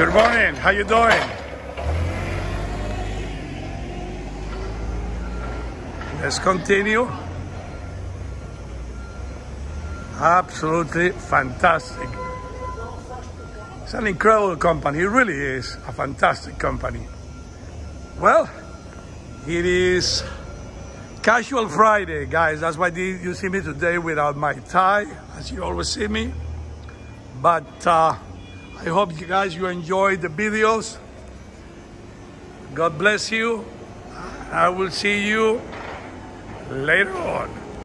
Good morning. How you doing? Let's continue. Absolutely fantastic. It's an incredible company. It really is a fantastic company. Well, it is Casual Friday, guys. That's why you see me today without my tie, as you always see me. But I hope you guys enjoyed the videos. God bless you. I will see you later on.